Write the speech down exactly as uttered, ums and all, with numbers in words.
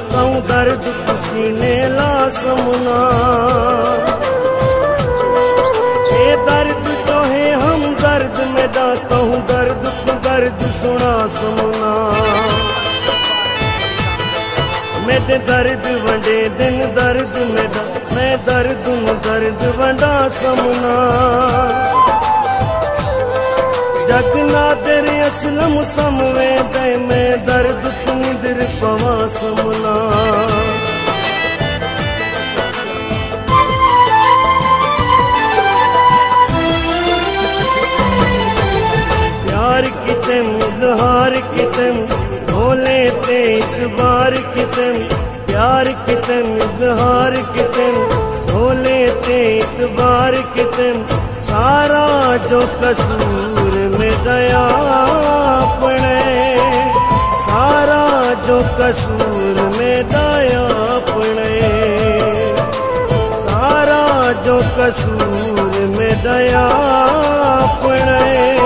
कहूँ दर्द सीने ला समना। ये दर्द तो है हम दर्द में दाता हूँ, दर्द को दर्द सुना समना। मेरे दर्द वंडे दिन दर्द में दा, मैं दर्द में दर्द वंडा समना। जगना तेरे असलम समवे दे, मैं दर्द तुम दिल पवा समना। प्यार की तेम इजहार की तेम भोले ते इतबार की तेम, प्यार की तेम इजहार की तेम भोले ते इतबार की तेम। सारा जो कसूर में दया अपने, सारा जो कसूर में दया अपने, सारा जो कसूर में दया अपने।